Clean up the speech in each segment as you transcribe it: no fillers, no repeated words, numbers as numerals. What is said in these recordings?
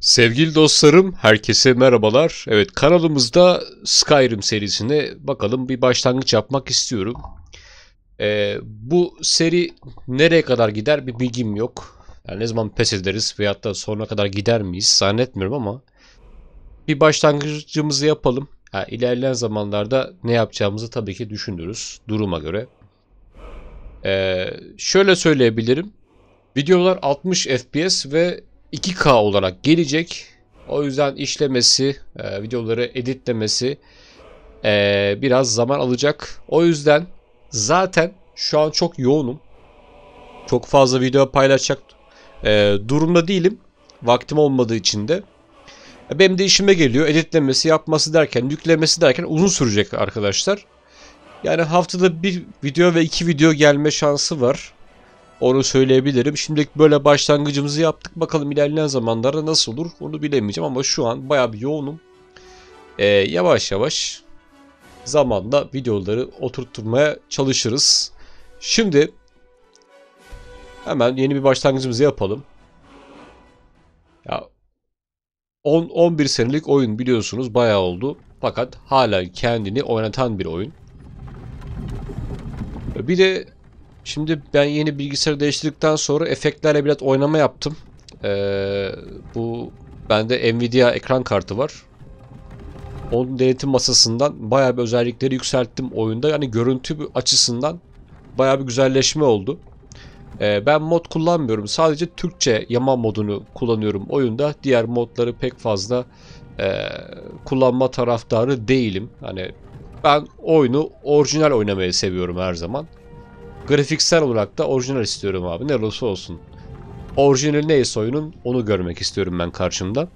Sevgili dostlarım, herkese merhabalar. Evet, kanalımızda Skyrim serisine bakalım bir başlangıç yapmak istiyorum. Bu seri nereye kadar gider bir bilgim yok. Yani ne zaman pes ederiz veyahut da sonuna kadar gider miyiz zannetmiyorum ama bir başlangıcımızı yapalım. İlerleyen zamanlarda ne yapacağımızı tabii ki düşünürüz duruma göre. Şöyle söyleyebilirim. Videolar 60 FPS ve 2K olarak gelecek. O yüzden işlemesi, videoları editlemesi biraz zaman alacak. O yüzden zaten şu an çok yoğunum. Çok fazla video paylaşacak durumda değilim. Vaktim olmadığı için de. Benim de işime geliyor. Editlemesi, yapması derken, yüklemesi derken uzun sürecek arkadaşlar. Yani haftada bir video ve 2 video gelme şansı var. Onu söyleyebilirim. Şimdilik böyle başlangıcımızı yaptık. Bakalım ilerleyen zamanlarda nasıl olur onu bilemeyeceğim ama şu an bayağı bir yoğunum. Yavaş yavaş zamanla videoları oturtmaya çalışırız. Şimdi hemen yeni bir başlangıcımızı yapalım. Ya 10-11 senelik oyun biliyorsunuz bayağı oldu. Fakat hala kendini oynatan bir oyun. Bir de şimdi ben yeni bilgisayarı değiştirdikten sonra efektlerle biraz oynama yaptım. Bu bende Nvidia ekran kartı var. Onun denetim masasından bayağı bir özellikleri yükselttim oyunda. Yani görüntü açısından bayağı bir güzelleşme oldu. Ben mod kullanmıyorum. Sadece Türkçe yama modunu kullanıyorum oyunda. Diğer modları pek fazla kullanma taraftarı değilim. Hani ben oyunu orijinal oynamayı seviyorum her zaman. Grafiksel olarak da orijinal istiyorum abi. Ne olursa olsun. Orijinali neyse oyunun onu görmek istiyorum ben karşımda.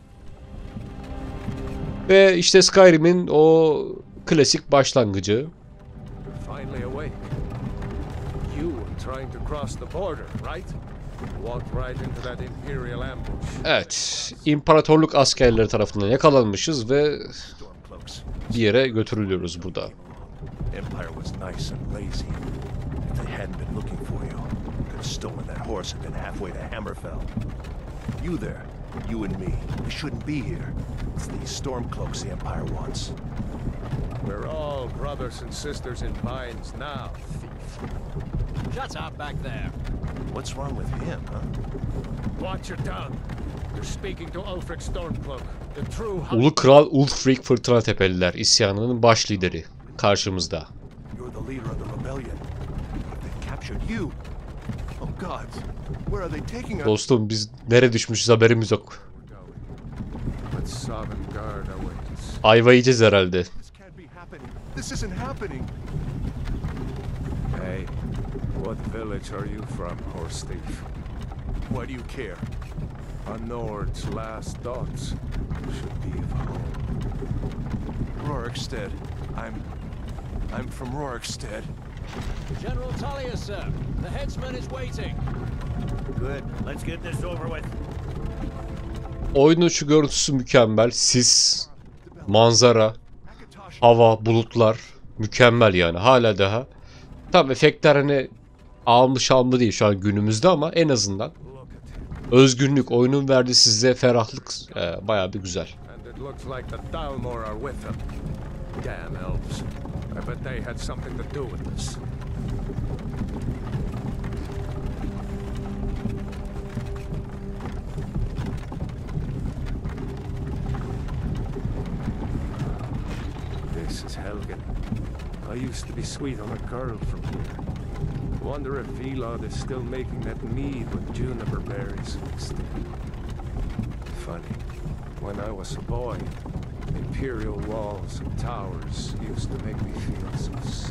Ve işte Skyrim'in o klasik başlangıcı. Evet, imparatorluk askerleri tarafından yakalanmışız ve bir yere götürülüyoruz burada. You there, you and me, we shouldn't be here. It's these Stormcloaks the Empire wants. We're all brothers and sisters in binds now, thief. Shut up back there. What's wrong with him, huh? Watch your tongue. You're speaking to Ulfric Stormcloak, the true... Ulu Kral Ulfric Fırtına Tepeliler isyanının baş lideri karşımızda. You're the leader of the rebellion. They've captured you. Oh God, where are they taking us? Dostum biz nereye düşmüşüz haberimiz yok. But Sovngarde awaits. Ayva yiyeceğiz herhalde. This can't be happening. This isn't happening. Hey, what village are you from, horse thief? Why do you care? A Nord's last thoughts should be of home. Rorikstead. I'm from Rorikstead. General Talia, sir. The headsman is waiting. Good. Let's get this over with. Oyunun şu görüntüsü mükemmel. Sis, manzara, hava, bulutlar mükemmel yani. Hala daha. Tam efektler hani almış alma değil şu an günümüzde ama en azından özgünlük, oyunun verdiği size ferahlık bayağı bir güzel. And it looks like the Dalmor are with them. Damn elves. I bet they had something to do with this. This is Helgen. I used to be sweet on a girl from here. Wonder if Vilod is still making that mead with juniper berries mixed in. Funny. When I was a boy, imperial walls and towers used to make me feel so safe.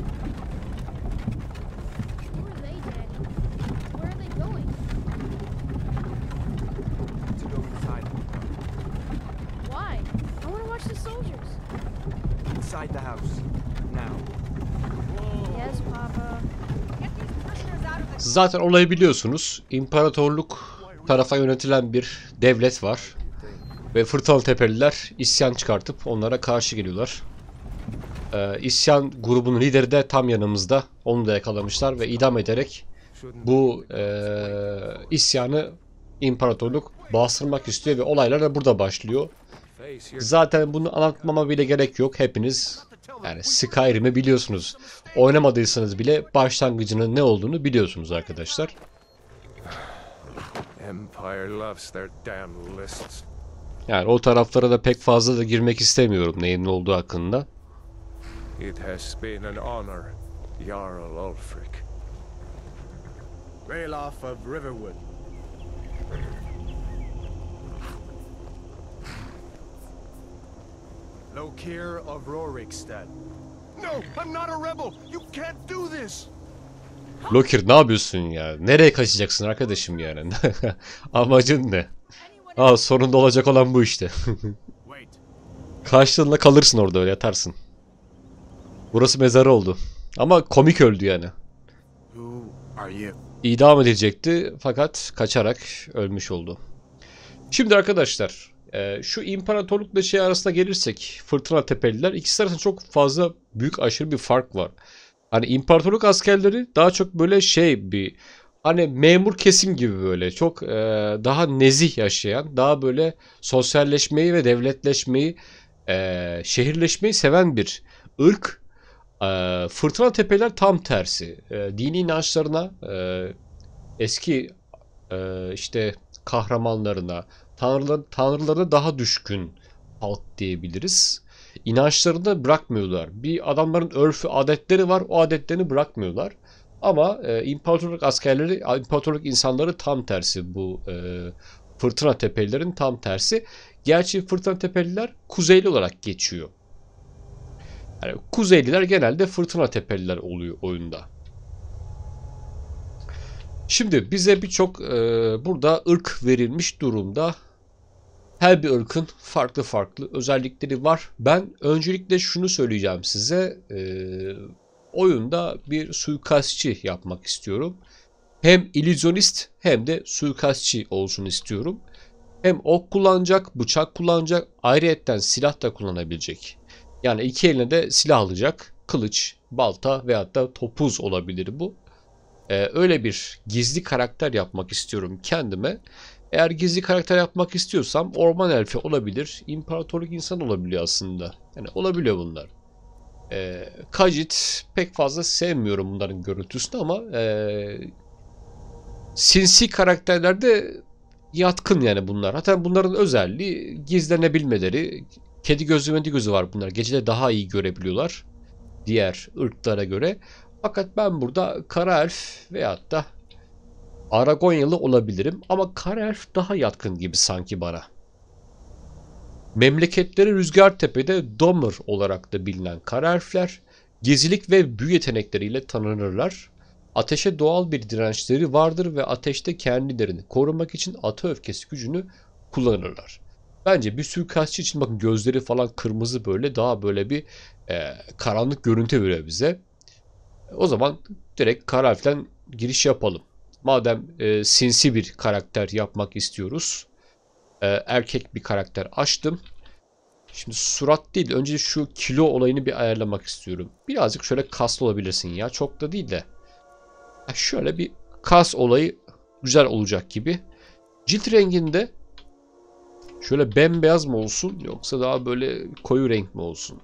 Who are they, Daddy? Where are they going? To go inside. Why? I want to watch the soldiers. Inside the house. Now. Yes, Papa. Zaten olayı biliyorsunuz. İmparatorluk tarafa yönetilen bir devlet var. Ve Fırtınalı Tepeliler isyan çıkartıp onlara karşı geliyorlar. İsyan grubunun lideri de tam yanımızda. Onu da yakalamışlar ve idam ederek bu isyanı imparatorluk bastırmak istiyor ve olaylar da burada başlıyor. Face your Zaten bunu anlatmama bile gerek yok. Hepiniz yani Skyrim'i biliyorsunuz. Oynamadıysanız bile başlangıcının ne olduğunu biliyorsunuz arkadaşlar. empire loves their damn lists. Yani o taraflara da pek fazla da girmek istemiyorum neyin ne olduğu hakkında. It has been an honor, Jarl Ulfric. Ralof of Riverwood. Lokir of Rorikstead. No, I'm not a rebel. You can't do this. Lokir ne yapıyorsun ya? Nereye kaçacaksın arkadaşım yani? Amacın ne? Aa, sonunda olacak olan bu işte. Wait. Karşılığında kalırsın orada, öyle yatarsın. Burası mezarı oldu. Ama komik öldü yani. Who are you? İdam edilecekti fakat kaçarak ölmüş oldu. Şimdi arkadaşlar şu imparatorlukla şey arasına gelirsek, Fırtına Tepeliler, ikisi arasında çok fazla büyük aşırı bir fark var. Hani imparatorluk askerleri daha çok böyle şey bir hani memur kesim gibi böyle çok daha nezih yaşayan, daha böyle sosyalleşmeyi ve devletleşmeyi, şehirleşmeyi seven bir ırk. Fırtına Tepeliler tam tersi. Dini inançlarına, eski işte kahramanlarına, tanrılarına daha düşkün halk diyebiliriz. İnançlarını bırakmıyorlar. Bir adamların örfü, adetleri var. O adetlerini bırakmıyorlar. Ama imparatorluk askerleri, imparatorluk insanları tam tersi. Bu Fırtına Tepelilerin tam tersi. Gerçi Fırtına Tepeliler kuzeyli olarak geçiyor. Yani Kuzeyliler genelde Fırtına Tepeliler oluyor oyunda. Şimdi bize birçok burada ırk verilmiş durumda. Her bir ırkın farklı farklı özellikleri var. Ben öncelikle şunu söyleyeceğim size. Oyunda bir suikastçı yapmak istiyorum. Hem illüzyonist hem de suikastçı olsun istiyorum. Hem ok kullanacak, bıçak kullanacak, ayrıyetten silah da kullanabilecek. Yani iki eline de silah alacak. Kılıç, balta veyahut da topuz olabilir bu. Öyle bir gizli karakter yapmak istiyorum kendime. Eğer gizli karakter yapmak istiyorsam orman elfi olabilir. İmparatorluk insan olabiliyor aslında. Yani olabiliyor bunlar. Khajiit pek fazla sevmiyorum bunların görüntüsünü ama sinsi karakterlerde yatkın yani bunlar. Hatta bunların özelliği gizlenebilmeleri. Kedi gözü medi gözü var bunlar. Gecede daha iyi görebiliyorlar diğer ırklara göre. Fakat ben burada kara elf veyahut da Aragonyalı olabilirim. Ama kara elf daha yatkın gibi sanki bana. Memleketleri Rüzgartepe'de Domer olarak da bilinen kara elfler gizlilik ve büyü yetenekleriyle tanınırlar. Ateşe doğal bir dirençleri vardır ve ateşte kendilerini korumak için ata öfkesi gücünü kullanırlar. Bence bir suikastçı için bakın gözleri falan kırmızı, böyle daha böyle bir karanlık görüntü veriyor bize. O zaman direkt kara elften giriş yapalım. Madem sinsi bir karakter yapmak istiyoruz. Erkek bir karakter açtım. Şimdi surat değil, önce şu kilo olayını bir ayarlamak istiyorum. Birazcık şöyle kaslı olabilirsin ya, çok da değil de. Şöyle bir kas olayı güzel olacak gibi. Cilt renginde şöyle bembeyaz mı olsun yoksa daha böyle koyu renk mi olsun?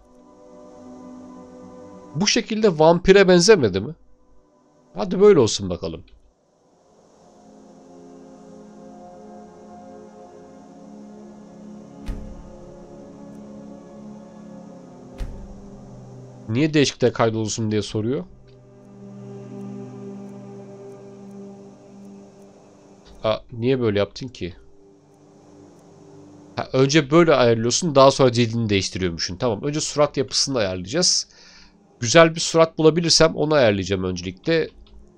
Bu şekilde vampire benzemedi mi? Hadi böyle olsun bakalım. Niye değişiklikler kaydolsun diye soruyor. Niye böyle yaptın ki? Önce böyle ayarlıyorsun, daha sonra cildini değiştiriyormuşsun. Tamam, önce surat yapısını ayarlayacağız. Güzel bir surat bulabilirsem onu ayarlayacağım öncelikle.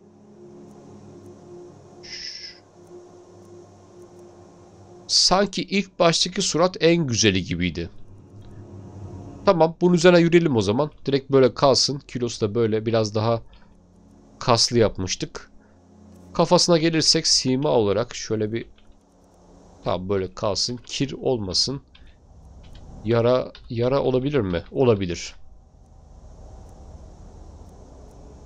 Sanki ilk baştaki surat en güzeli gibiydi. Tamam, bunun üzerine yürüyelim o zaman. Direkt böyle kalsın. Kilosu da böyle biraz daha kaslı yapmıştık. Kafasına gelirsek sima olarak şöyle bir, tamam böyle kalsın. Kir olmasın. Yara olabilir mi? Olabilir.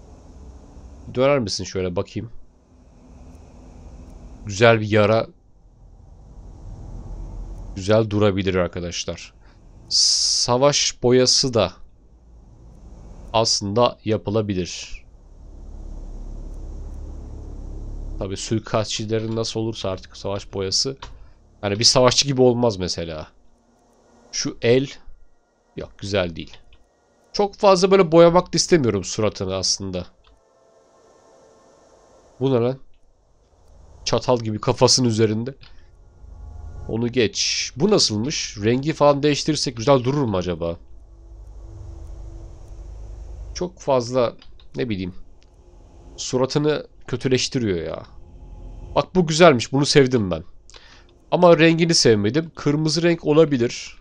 Döner misin şöyle bakayım. Güzel bir yara güzel durabilir arkadaşlar. Savaş boyası da aslında yapılabilir. Tabii suikastçilerin nasıl olursa artık savaş boyası. Yani bir savaşçı gibi olmaz mesela. Şu el yok, güzel değil. Çok fazla böyle boyamak da istemiyorum suratını aslında. Bu ne lan? Çatal gibi kafasının üzerinde. Onu geç. Bu nasılmış? Rengi falan değiştirirsek güzel durur mu acaba? Çok fazla ne bileyim. Suratını kötüleştiriyor ya. Bak bu güzelmiş. Bunu sevdim ben. Ama rengini sevmedim. Kırmızı renk olabilir.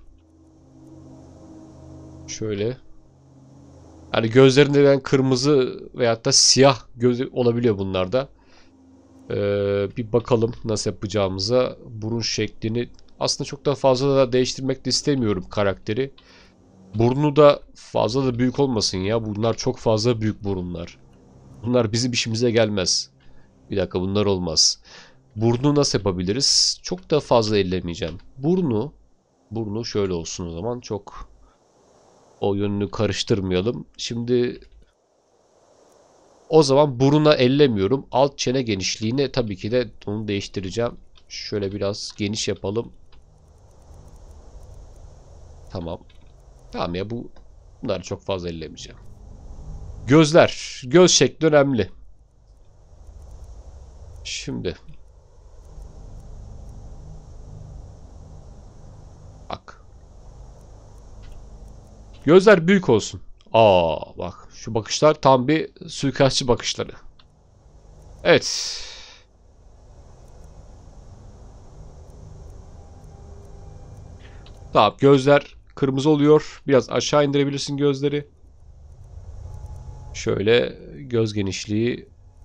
Şöyle. Yani gözlerinde ben kırmızı veyahut da siyah gözü olabiliyor bunlarda. Bir bakalım nasıl yapacağımıza. Burun şeklini aslında çok da fazla da değiştirmek de istemiyorum karakteri. Burnu da fazla da büyük olmasın ya. Bunlar çok fazla büyük burunlar. Bunlar bizim işimize gelmez. Bir dakika, bunlar olmaz. Burnu nasıl yapabiliriz? Çok da fazla ellemeyeceğim. Burnu şöyle olsun o zaman. Çok o yönünü karıştırmayalım. Şimdi o zaman buruna ellemiyorum. Alt çene genişliğini tabii ki de onu değiştireceğim. Şöyle biraz geniş yapalım. Tamam. Tamam ya, bunları çok fazla ellemeyeceğim. Gözler. Göz şekli önemli. Şimdi. Bak. Gözler büyük olsun. Aa bak. Şu bakışlar tam bir suikastçı bakışları. Evet. Tamam, gözler kırmızı oluyor. Biraz aşağı indirebilirsin gözleri. Şöyle göz genişliği.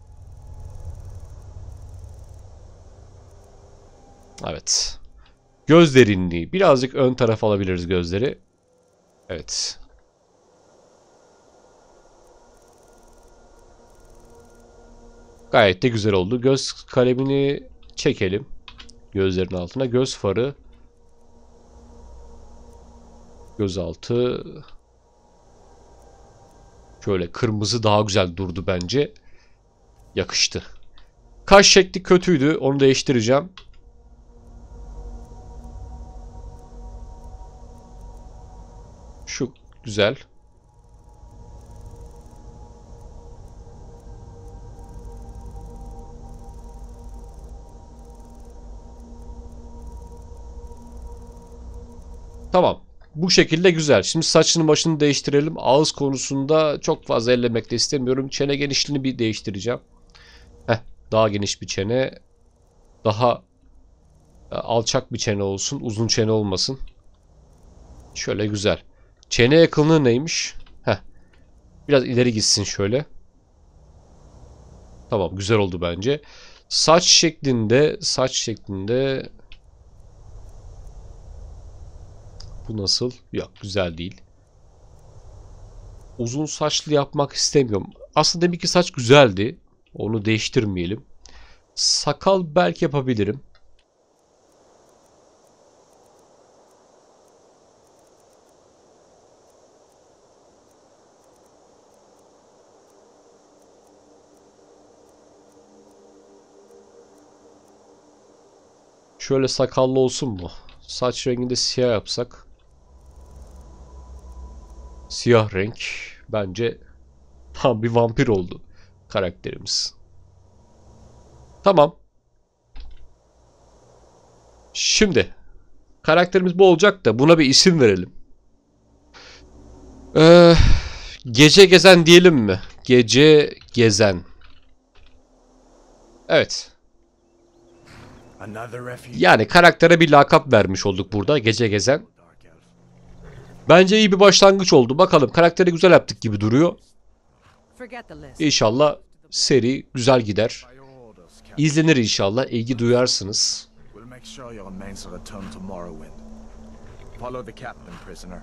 Evet. Göz derinliği. Birazcık ön tarafa alabiliriz gözleri. Evet. Gayet de güzel oldu. Göz kalemini çekelim. Gözlerin altına. Göz farı. Gözaltı. Şöyle kırmızı daha güzel durdu bence. Yakıştı. Kaş şekli kötüydü. Onu değiştireceğim. Şu güzel. Tamam. Bu şekilde güzel. Şimdi saçını başını değiştirelim. Ağız konusunda çok fazla ellemek de istemiyorum. Çene genişliğini bir değiştireceğim. Heh, daha geniş bir çene. Daha alçak bir çene olsun. Uzun çene olmasın. Şöyle güzel. Çene yakınlığı neymiş? Heh. Biraz ileri gitsin şöyle. Tamam, güzel oldu bence. Saç şeklinde bu nasıl? Yok, güzel değil. Uzun saçlı yapmak istemiyorum. Aslında demek ki saç güzeldi. Onu değiştirmeyelim. Sakal belki yapabilirim. Şöyle sakallı olsun mu? Saç renginde siyah yapsak. Siyah renk. Bence tam bir vampir oldu karakterimiz. Tamam. Şimdi karakterimiz bu olacak da buna bir isim verelim. Gece gezen diyelim mi? Gece gezen. Evet. Another refugee. Yani karaktere bir lakap vermiş olduk burada. Gece gezen. Bence iyi bir başlangıç oldu. Bakalım, karakteri güzel yaptık gibi duruyor. İnşallah seri güzel gider. İzlenir inşallah. İlgi duyarsınız. We'll make sure your men return to Morrowind. Follow the captain, prisoner.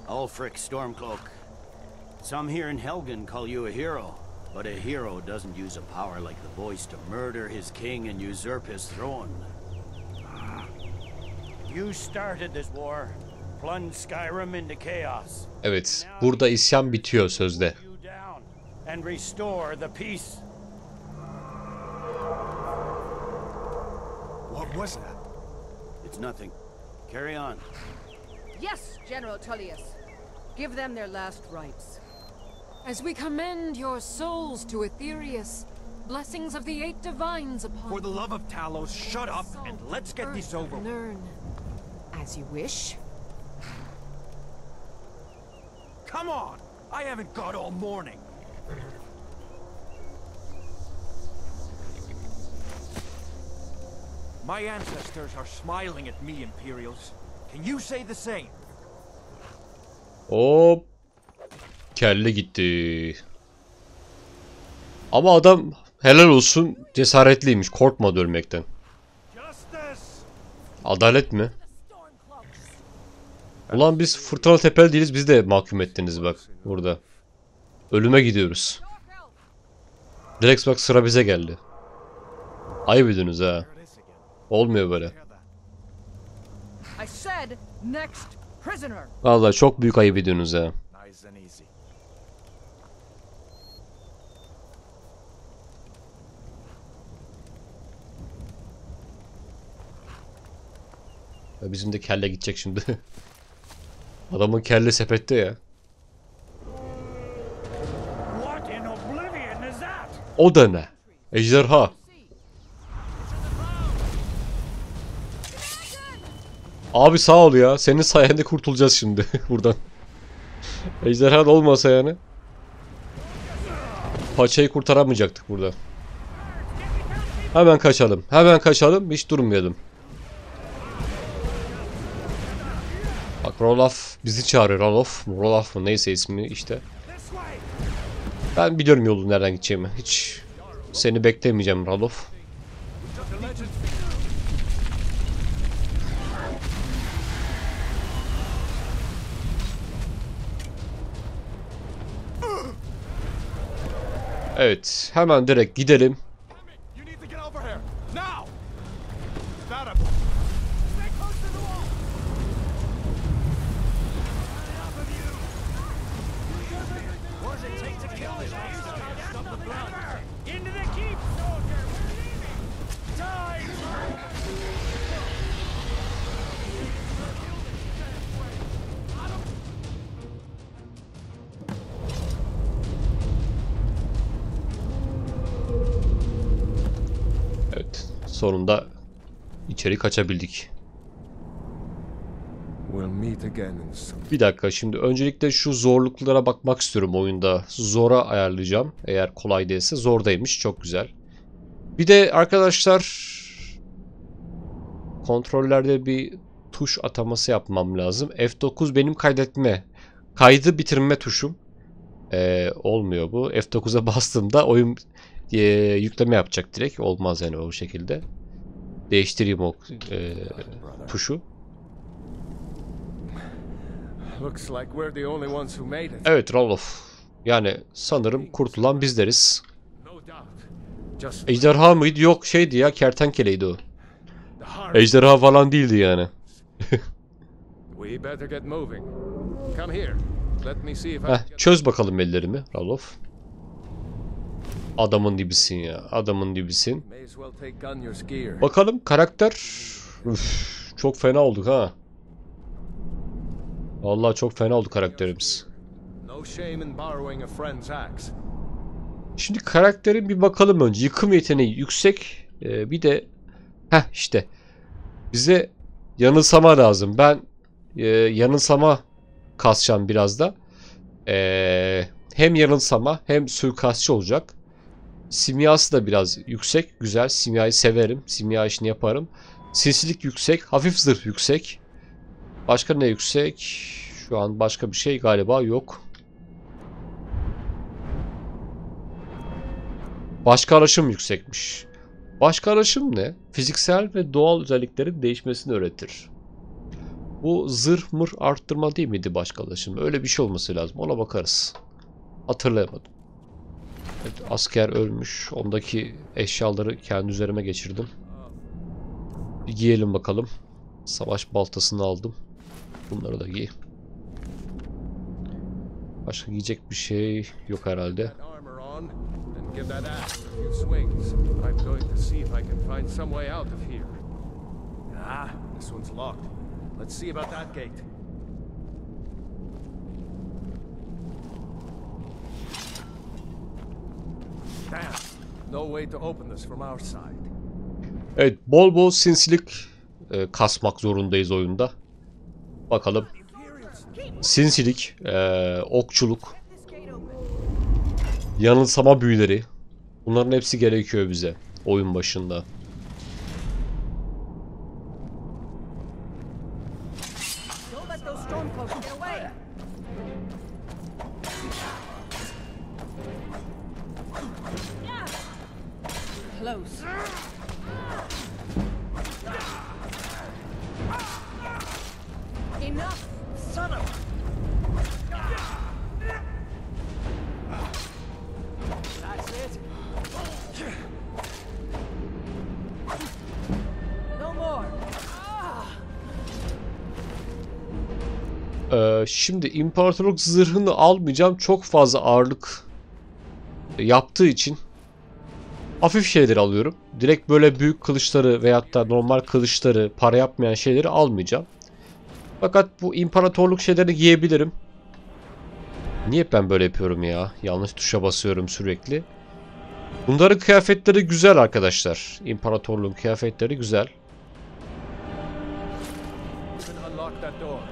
Ulfric Stormcloak. Some here in Helgen call you a hero, but a hero doesn't use a power like the voice to murder his king and usurp his throne. You started this war, plunged Skyrim into chaos. Evet, burada isyan bitiyor sözde. You down and restore the peace. What was that? It's nothing. Carry on. Yes, General Tullius. Give them their last rites. As we commend your souls to Aetherius, blessings of the eight divines upon For the love of Talos, shut up and let's get this over with. Nirn. As you wish. Come on! I haven't got all morning. My ancestors are smiling at me, Imperials. Can you say the same? Hop. Kelle gitti. Ama adam helal olsun cesaretliymiş. Korkmadı ölmekten. Adalet mi? Ulan biz Fırtına Tepeli değiliz. Biz de mahkum ettiniz bak burada. Ölüme gidiyoruz. Direkt bak sıra bize geldi. Ayıp ediyorsunuz ha. Olmuyor böyle. I said next prisoner. Vallahi çok büyük ayıp ediyorsunuz ha. Nice and easy. Ya bizim de kelle gidecek şimdi. Adamın kelle sepette ya. What in oblivion is that? O da ne? Ejderha. Abi sağ ol ya. Senin sayende kurtulacağız şimdi buradan. Ejderha da olmasa yani. Paçayı kurtaramayacaktık burada. Hemen kaçalım. Hemen kaçalım. Hiç durmayalım. Bak Roloff bizi çağırıyor. Roloff mu neyse ismi işte. Ben biliyorum yolun nereden gideceğimi. Hiç seni beklemeyeceğim Roloff. Evet, hemen direkt gidelim. You need to get over here now. Got him. Stay close to the wall. What does it take to kill this monster? Stop the blood. Into the keep, soldier. Time. Evet, sonunda içeri kaçabildik. We'll meet again in some... Bir dakika, şimdi öncelikle şu zorluklara bakmak istiyorum oyunda. Zora ayarlayacağım. Eğer kolay değilse zordaymış. Çok güzel. Bir de arkadaşlar kontrollerde bir tuş ataması yapmam lazım. F9 benim kaydı bitirme tuşum. Olmuyor bu. F9'a bastığımda oyun yükleme yapacak direkt. Olmaz yani o şekilde. Değiştireyim o tuşu. Looks like we're the only ones who made it. Evet Roloff. Yani sanırım kurtulan bizleriz. No doubt. Just Ejderha mıydı? Yok şeydi ya, kertenkeleydi o. the heart. Ejderha falan değildi yani. We better get moving. Come here. Let me see if I can get... Çöz bakalım ellerimi Roloff. Adamın dibisin ya. Adamın dibisin. May as well take Gunyor's gear. Bakalım karakter. Üf, çok fena olduk ha. Vallahi çok fena oldu karakterimiz. No shame in borrowing a friend's axe. Şimdi karakterin bir bakalım önce. Yıkım yeteneği yüksek. Bir de işte bize yanılsama lazım. Ben yanılsama kasacağım biraz da. Hem yanılsama hem suikastçı olacak. Simyası da biraz yüksek. Güzel. Simyayı severim. Simya işini yaparım. Sinsilik yüksek. Hafif zırh yüksek. Başka ne yüksek? Şu an başka bir şey galiba yok. Başka araşım yüksekmiş. Başka araşım ne? Fiziksel ve doğal özelliklerin değişmesini öğretir. Bu zırh mır arttırma değil miydi başkalaşım? Öyle bir şey olması lazım. Ona bakarız. Hatırlayamadım. Evet, asker ölmüş. Ondaki eşyaları kendi üzerime geçirdim. Bir giyelim bakalım. Savaş baltasını aldım. Bunları da giy. Başka giyecek bir şey yok herhalde. Ah, this one's locked. Let's see about that gate. Damn. No way to open this from our side. Evet, bol bol sinsilik kasmak zorundayız oyunda. Bakalım. Sinsilik, okçuluk, yanılsama büyüleri. Bunların hepsi gerekiyor bize oyun başında. Don't let those stormcloaks get away. Close. Enough, son of That's it. no more. Şimdi imparatorluk zırhını almayacağım. Çok fazla ağırlık yaptığı için hafif şeyleri alıyorum. Direkt böyle büyük kılıçları veyahut da normal kılıçları, para yapmayan şeyleri almayacağım. Fakat bu imparatorluk şeylerini giyebilirim. Niye ben böyle yapıyorum ya? Yanlış tuşa basıyorum sürekli. Bunların kıyafetleri güzel arkadaşlar. İmparatorluğun kıyafetleri güzel. Unlock that door.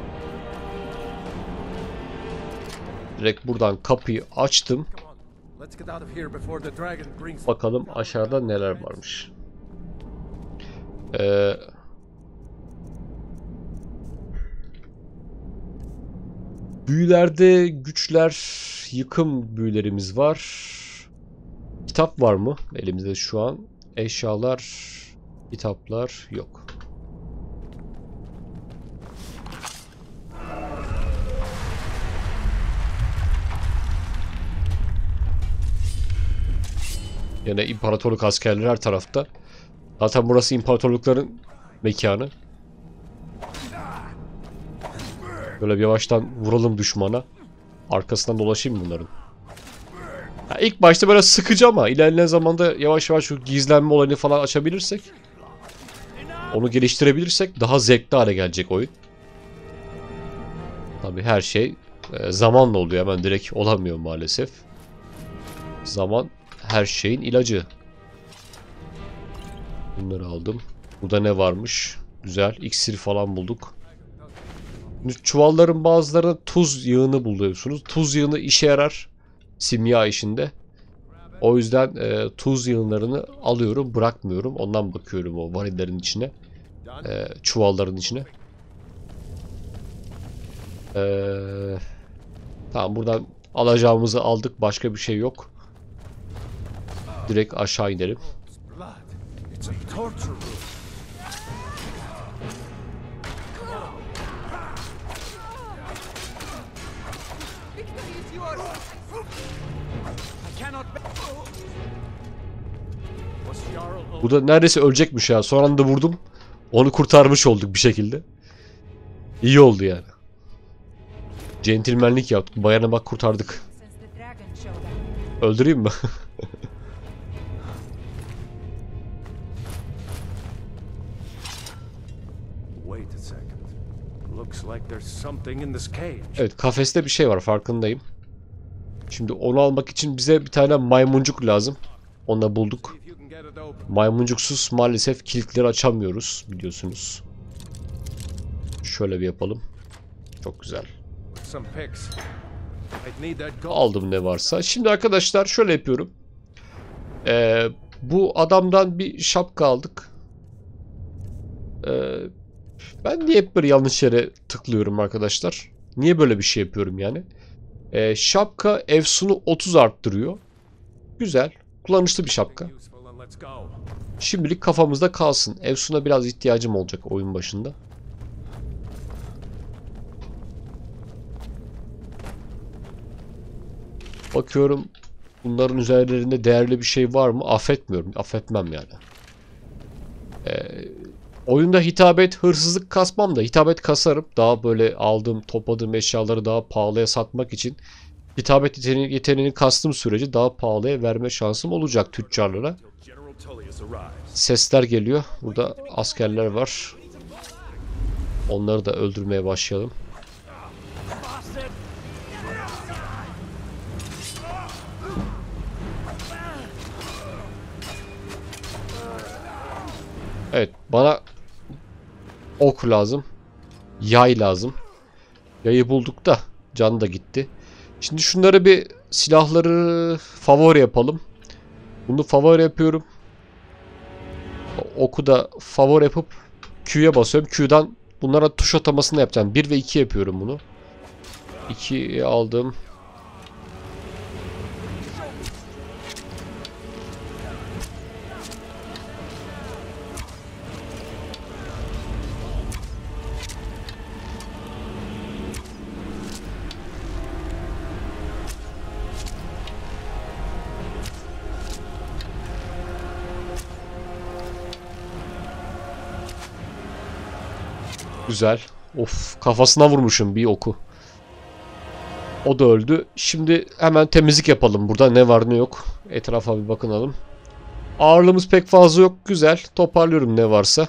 Direkt buradan kapıyı açtım. Come on. Let's get out of here before the dragon brings. Bakalım aşağıda neler varmış. Büyülerde güçler, yıkım büyülerimiz var. Kitap var mı elimizde şu an? Eşyalar, kitaplar yok. Yine imparatorluk askerleri her tarafta. Zaten burası imparatorlukların mekanı. Böyle bir yavaştan vuralım düşmana. Arkasından dolaşayım bunların. Ya ilk başta böyle sıkıcı ama ilerleyen zamanda yavaş yavaş şu gizlenme olayını falan açabilirsek, onu geliştirebilirsek daha zevkli hale gelecek oyun. Tabii her şey zamanla oluyor. Hemen direkt olamıyor maalesef. Zaman her şeyin ilacı. Bunları aldım. Burada ne varmış? Güzel. İksir falan bulduk. Çuvalların bazılarında tuz yığını buluyorsunuz. Tuz yığını işe yarar. Simya işinde. O yüzden tuz yığınlarını alıyorum. Bırakmıyorum. Ondan bakıyorum o varillerin içine. Çuvalların içine. Tamam, buradan alacağımızı aldık. Başka bir şey yok. Direkt aşağı inelim. It's a torture room. I cannot. Was Jarl Bu da neredeyse ölecekmiş ya. Son anda vurdum. Onu kurtarmış olduk bir şekilde. İyi oldu yani. Centilmenlik yaptık. Bayana bak kurtardık. Öldüreyim mi? Wait a second. Looks like there's something in this cage. Evet, kafeste bir şey var, farkındayım. Şimdi onu almak için bize bir tane maymuncuk lazım. Onu da bulduk. See if you can get it open. Maymuncuksuz maalesef kilitleri açamıyoruz biliyorsunuz. Şöyle bir yapalım. Çok güzel. Some picks. I'd need that gold. Aldım ne varsa. Şimdi arkadaşlar şöyle yapıyorum. Bu adamdan bir şapka aldık. Ben niye hep böyle yanlış yere tıklıyorum arkadaşlar? Niye böyle bir şey yapıyorum yani? Şapka efsunu 30 arttırıyor. Güzel. Kullanışlı bir şapka. Useful and let's go. Şimdilik kafamızda kalsın. Efsun'a biraz ihtiyacım olacak oyun başında. Bakıyorum bunların üzerlerinde değerli bir şey var mı? Affetmiyorum. Affetmem yani. Oyunda hitabet, hırsızlık kasmam da hitabet kasarım. Daha böyle aldığım, topladığım eşyaları daha pahalıya satmak için hitabet yeteneğini kastığım sürece daha pahalıya verme şansım olacak tüccarlara. Sesler geliyor. Burada askerler var. Onları da öldürmeye başlayalım. Evet, bana ok lazım. Yay lazım. Yayı bulduk da can da gitti. Şimdi şunları bir silahları favori yapalım. Bunu favori yapıyorum. Oku da favori yapıp Q'ya basıyorum. Q'dan bunlara tuş atamasını yapacağım. 1 ve 2 yapıyorum bunu. 2'yi aldım. Güzel. Of, kafasına vurmuşum bir oku. O da öldü. Şimdi hemen temizlik yapalım. Burada ne var ne yok. Etrafa bir bakınalım. Ağırlığımız pek fazla yok. Güzel. Toparlıyorum ne varsa.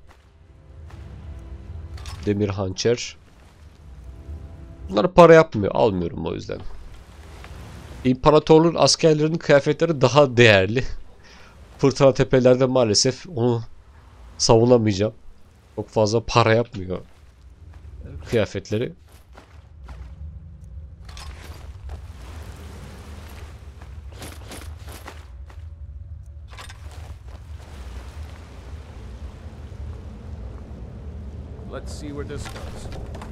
Demir hançer. Bunlar para yapmıyor. Almıyorum o yüzden. İmparatorluğun askerlerinin kıyafetleri daha değerli. Fırtına tepelerde maalesef onu savunamayacağım. Çok fazla para yapmıyor kıyafetleri. Let's see where this goes.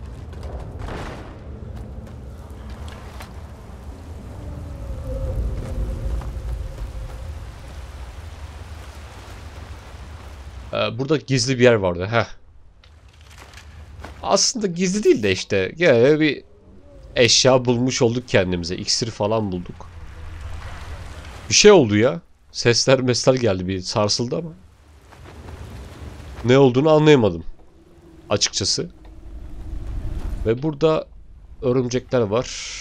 Burada gizli bir yer vardı. Heh. Aslında gizli değil de işte gene bir eşya bulmuş olduk kendimize. İksir falan bulduk. Bir şey oldu ya. Sesler geldi, bir sarsıldı ama. Ne olduğunu anlayamadım. Açıkçası. Ve burada örümcekler var.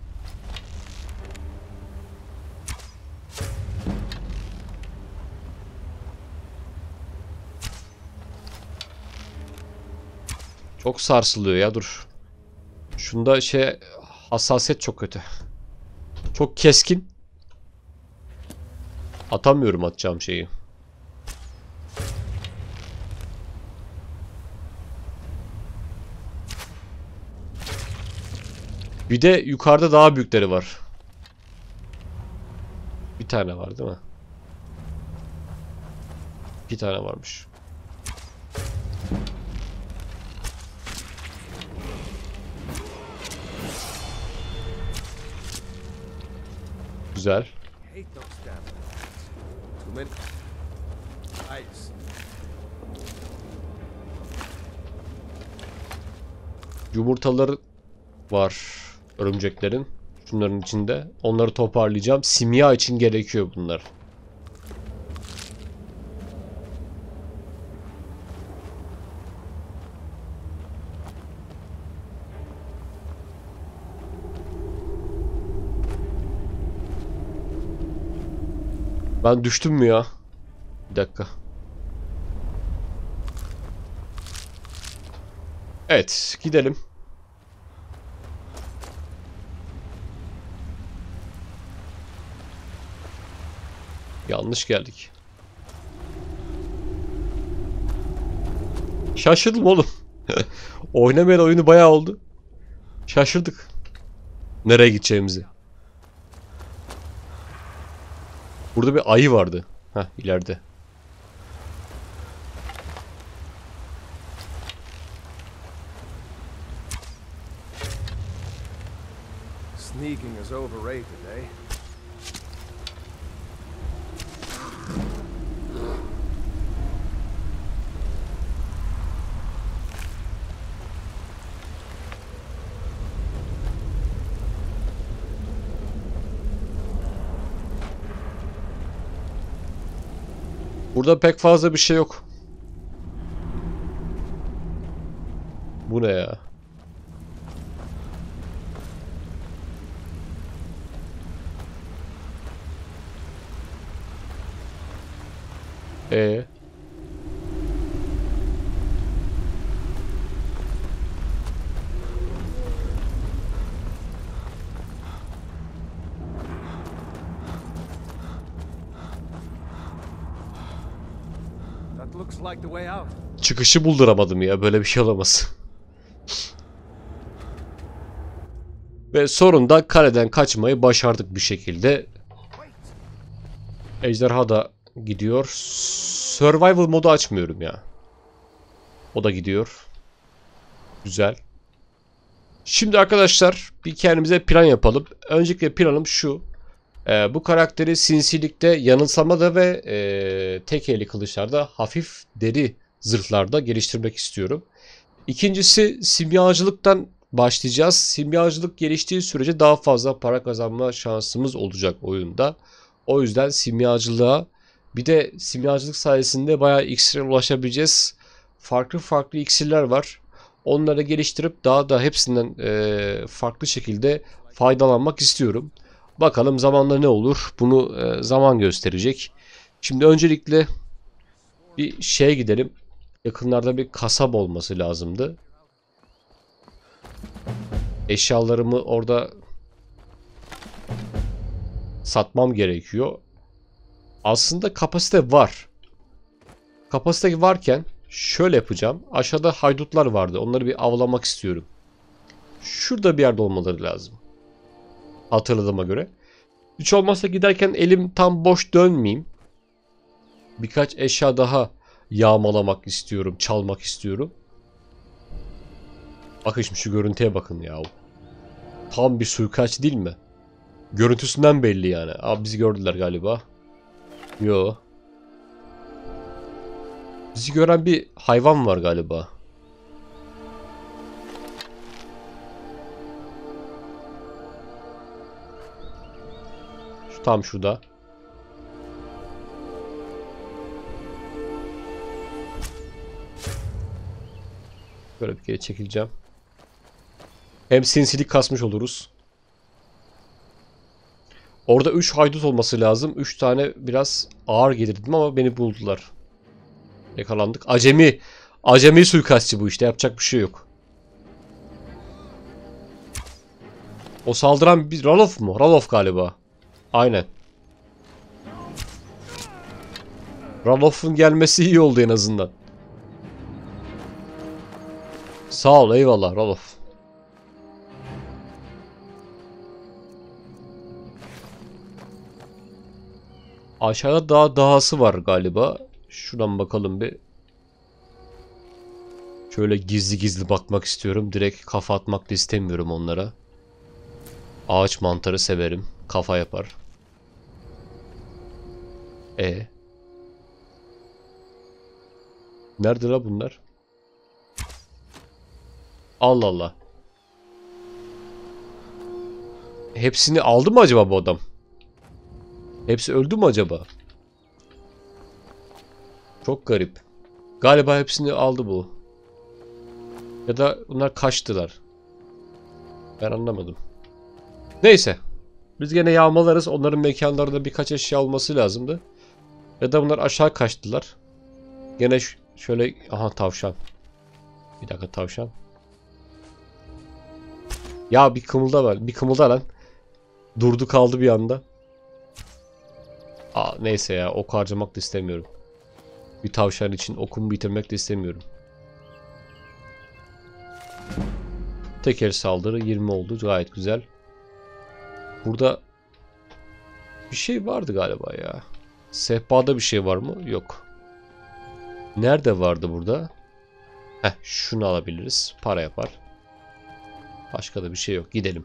Çok sarsılıyor ya, dur. Şunda hassasiyet çok kötü. Çok keskin. Atamıyorum atacağım şeyi. Bir de yukarıda daha büyükleri var. Bir tane var değil mi? Bir tane varmış. Güzel. Yumurtaları var örümceklerin. Şunların içinde. Onları toparlayacağım. Simya için gerekiyor bunlar. Ben düştüm mü ya? Bir dakika. Evet, gidelim. Yanlış geldik. Şaşırdım oğlum. Oynamayan oyunu bayağı oldu. Şaşırdık. Nereye gideceğimizi. Burada bir ayı vardı. Heh, ileride. Sneaking is overrated, eh? Burada pek fazla bir şey yok. Bu ne ya? That looks like the way out. Çıkışı bulduramadım ya. Böyle bir şey olamaz. Ve sonunda kaleden kaçmayı başardık bir şekilde. Ejderha da gidiyor. Survival modu açmıyorum ya. O da gidiyor. Güzel. Şimdi arkadaşlar bir kendimize plan yapalım. Öncelikle planım şu. Bu karakteri sinsilikte, yanılsamada ve tek eli kılıçlarda, hafif deri zırhlarda geliştirmek istiyorum. İkincisi simyacılıktan başlayacağız. Simyacılık geliştiği sürece daha fazla para kazanma şansımız olacak oyunda. O yüzden simyacılığa, bir de simyacılık sayesinde bayağı iksire ulaşabileceğiz. Farklı iksirler var. Onları geliştirip daha da hepsinden farklı şekilde faydalanmak istiyorum. Bakalım zamanla ne olur? Bunu zaman gösterecek. Şimdi öncelikle bir şeye gidelim. Yakınlarda bir kasap olması lazımdı. Eşyalarımı orada satmam gerekiyor. Aslında kapasite var. Kapasite varken şöyle yapacağım. Aşağıda haydutlar vardı. Onları bir avlamak istiyorum. Şurada bir yerde olmaları lazım. Hatırladığıma göre. Hiç olmazsa giderken elim tam boş dönmeyeyim. Birkaç eşya daha yağmalamak istiyorum. Çalmak istiyorum. Bakın şimdi şu görüntüye bakın ya. Tam bir suikastçı değil mi? Görüntüsünden belli yani. Abi bizi gördüler galiba. Yo. Bizi gören bir hayvan var galiba. Tam şurada. Böyle bir kere çekileceğim. Hem sinsilik kasmış oluruz. Orada 3 haydut olması lazım. 3 tane biraz ağır gelirdim ama beni buldular. Yakalandık. Acemi. Acemi suikastçı bu işte. Yapacak bir şey yok. O saldıran bir Ralof mu? Ralof galiba. Aynen. Ralof'un gelmesi iyi oldu en azından. Sağ ol, eyvallah Ralof. Aşağıda dahası var galiba. Şuradan bakalım bir. Şöyle gizli gizli bakmak istiyorum. Direkt kafa atmak da istemiyorum onlara. Ağaç mantarı severim. Kafa yapar. Nerede la bunlar? Allah Allah. Hepsini aldı mı acaba bu adam? Hepsi öldü mü acaba? Çok garip. Galiba hepsini aldı bu. Ya da bunlar kaçtılar. Ben anlamadım. Neyse. Biz gene yağmalarız. Onların mekanlarında birkaç eşya olması lazımdı. Ya da bunlar aşağı kaçtılar. Gene şöyle... Aha tavşan. Bir dakika tavşan. Ya bir kımılda var. Bir kımılda lan. Durdu kaldı bir anda. Neyse ya. Ok harcamak da istemiyorum. Bir tavşan için okumu bitirmek de istemiyorum. Teker saldırı 20 oldu. Gayet güzel. Burada bir şey vardı galiba ya. Sehpada bir şey var mı? Yok. Nerede vardı burada? Şunu alabiliriz. Para yapar. Başka da bir şey yok. Gidelim.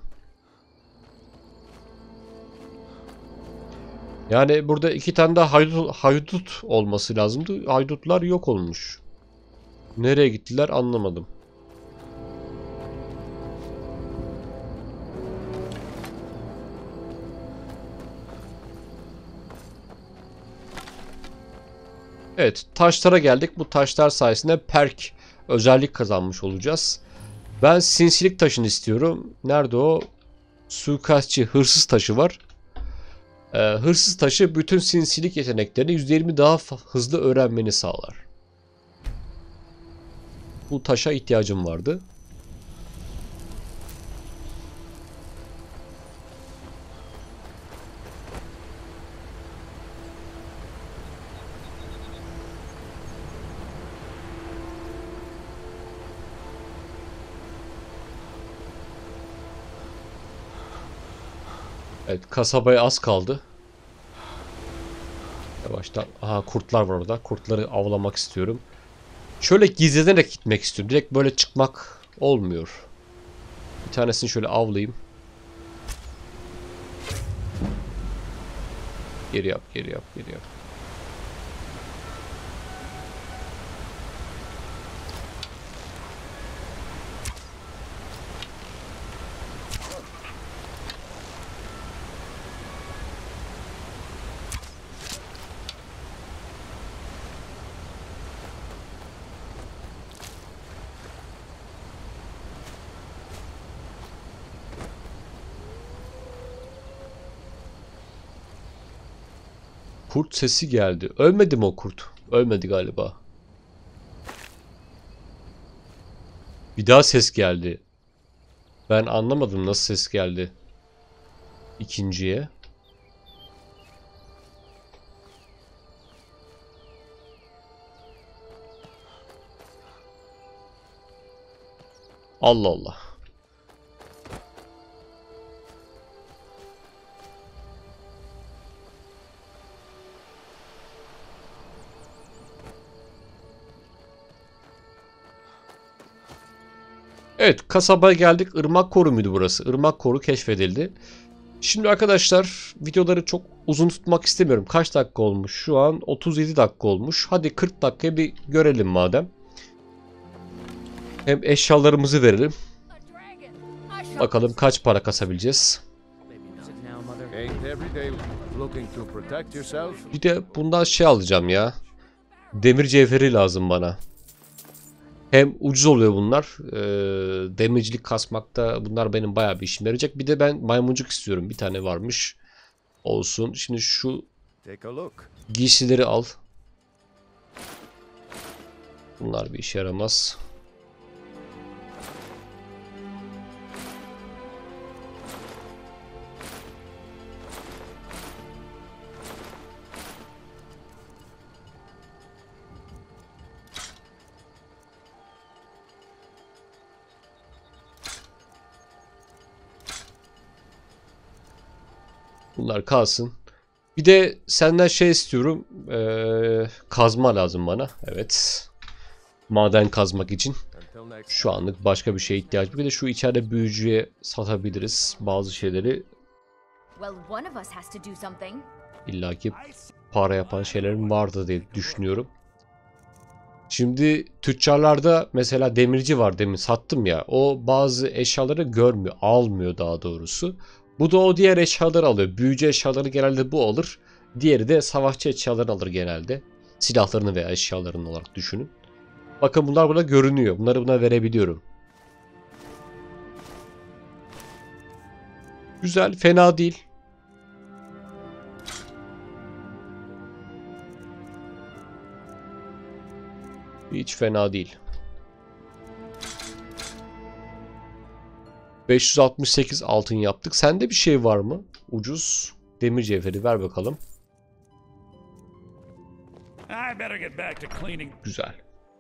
Yani burada 2 tane daha haydut olması lazımdı. Haydutlar yok olmuş. Nereye gittiler anlamadım. Evet, taşlara geldik. Bu taşlar sayesinde perk özellik kazanmış olacağız. Ben sinsilik taşını istiyorum. Nerede o? Suikastçı, hırsız taşı var. Hırsız taşı bütün sinsilik yeteneklerini %20 daha hızlı öğrenmeni sağlar. Bu taşa ihtiyacım vardı. Evet, kasabaya az kaldı. Yavaştan. Aha, kurtlar var orada. Kurtları avlamak istiyorum. Şöyle gizlenerek gitmek istiyorum. Direkt böyle çıkmak olmuyor. Bir tanesini şöyle avlayayım. Geri yap, geri yap, geri yap. Kurt sesi geldi. Ölmedi mi o kurt? Ölmedi galiba. Bir daha ses geldi. Ben anlamadım nasıl ses geldi. İkinciye. Allah Allah. Evet, kasabaya geldik. Irmak Koru muydu burası? Irmak Koru keşfedildi. Şimdi arkadaşlar videoları çok uzun tutmak istemiyorum. Kaç dakika olmuş? Şu an 37 dakika olmuş. Hadi 40 dakikaya bir görelim madem. Hem eşyalarımızı verelim. Bakalım kaç para kasabileceğiz. Bir de bundan şey alacağım ya. Demir cevheri lazım bana. Hem ucuz oluyor bunlar. Demircilik kasmakta bunlar benim bayağı bir işime yarayacak. Bir de ben maymuncuk istiyorum. Bir tane varmış. Olsun. Şimdi şu giysileri al. Bunlar bir işe yaramaz. Bunlar kalsın. Bir de senden şey istiyorum. Kazma lazım bana. Evet. Maden kazmak için. Şu anlık başka bir şeye ihtiyacım. Bir de şu içeride büyücüye satabiliriz bazı şeyleri. İlla ki para yapan şeylerin vardı diye düşünüyorum. Şimdi tüccarlarda mesela demirci var, demin sattım ya. O bazı eşyaları görmüyor. Almıyor daha doğrusu. Bu da o diğer eşyaları alıyor. Büyücü eşyaları genelde bu alır. Diğeri de savaşçı eşyalarını alır genelde. Silahlarını veya eşyalarını olarak düşünün. Bakın bunlar burada görünüyor. Bunları buna verebiliyorum. Güzel, fena değil. Hiç fena değil. 568 altın yaptık. Sende bir şey var mı? Ucuz. Demir cevheri ver bakalım. Güzel.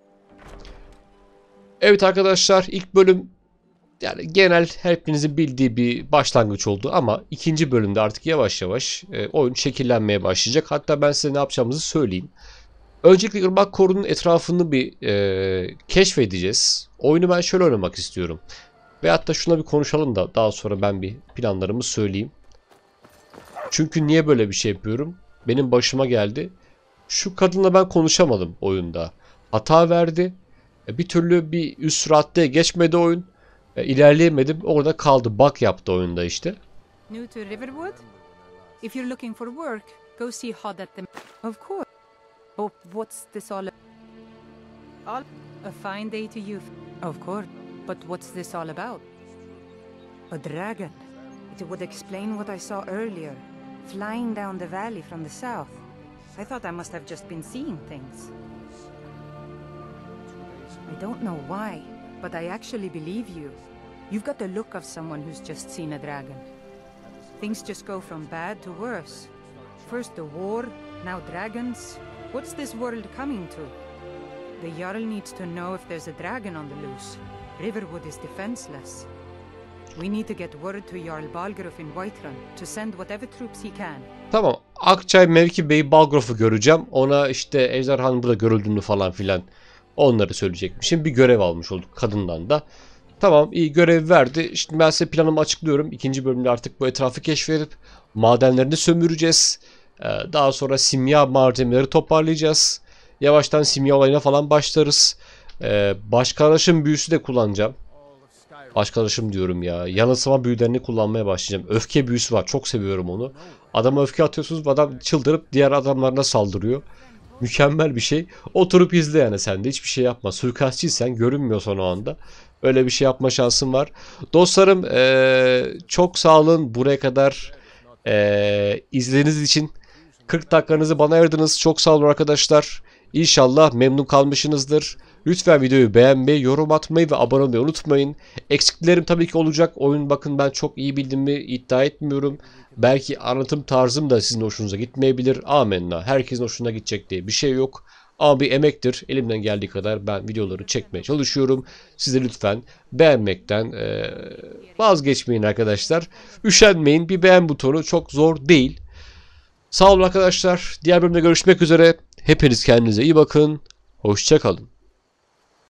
Evet arkadaşlar, ilk bölüm yani genel hepinizin bildiği bir başlangıç oldu ama ikinci bölümde artık yavaş yavaş oyun şekillenmeye başlayacak. Hatta ben size ne yapacağımızı söyleyeyim. Öncelikle Irmak Koru'nun etrafını bir keşfedeceğiz. Oyunu ben şöyle oynamak istiyorum. Veyahut da şuna bir konuşalım da daha sonra ben bir planlarımı söyleyeyim. Çünkü niye böyle bir şey yapıyorum? Benim başıma geldi. Şu kadınla ben konuşamadım oyunda. Hata verdi. Bir türlü bir üst raddeye geçmedi oyun. İlerleyemedim. Orada kaldı. Bug yaptı oyunda işte. New to Riverwood? If you're looking for work, go see Hod at the... Of course. Oh, what's this all a fine day to you, of course. But what's this all about? A dragon. It would explain what I saw earlier, flying down the valley from the south. I thought I must have just been seeing things. I don't know why, but I actually believe you. You've got the look of someone who's just seen a dragon. Things just go from bad to worse. First the war, now dragons. What's this world coming to? The Jarl needs to know if there's a dragon on the loose. Riverwood is defenseless. We need to get word to Jarl Balgruuf in Whiterun to send whatever troops he can. Tamam. Akçay Mevki Bey Balgruuf'u göreceğim. Ona işte ejderhanın burada görüldüğünü falan filan onları söyleyecekmişim. Bir görev almış olduk kadından da. Tamam, iyi, görev verdi. Şimdi ben size planımı açıklıyorum. İkinci bölümde artık bu etrafı keşfedip madenlerini sömüreceğiz. Daha sonra simya malzemeleri toparlayacağız. Yavaştan simya olayına falan başlarız. Başkalaşım büyüsü de kullanacağım. Başkalaşım diyorum ya. Yanılsama büyülerini kullanmaya başlayacağım. Öfke büyüsü var. Çok seviyorum onu. Adama öfke atıyorsunuz. Adam çıldırıp diğer adamlarına saldırıyor. Mükemmel bir şey. Oturup izle yani sen de. Hiçbir şey yapma. Suikastçıysan görünmüyorsan o anda. Öyle bir şey yapma şansın var. Dostlarım çok sağ olun. Buraya kadar izlediğiniz için 40 dakikanızı bana ayırdınız. Çok sağ olun arkadaşlar. İnşallah memnun kalmışsınızdır. Lütfen videoyu beğenmeyi, yorum atmayı ve abone olmayı unutmayın. Eksiklerim tabii ki olacak. Oyun bakın ben çok iyi bildiğimi iddia etmiyorum. Belki anlatım tarzım da sizin hoşunuza gitmeyebilir. Amenna. Herkesin hoşuna gidecek diye bir şey yok. Ama bir emektir. Elimden geldiği kadar ben videoları çekmeye çalışıyorum. Siz de lütfen beğenmekten vazgeçmeyin arkadaşlar. Üşenmeyin. Bir beğen butonu çok zor değil. Sağ olun arkadaşlar. Diğer bölümde görüşmek üzere. Hepiniz kendinize iyi bakın. Hoşça kalın.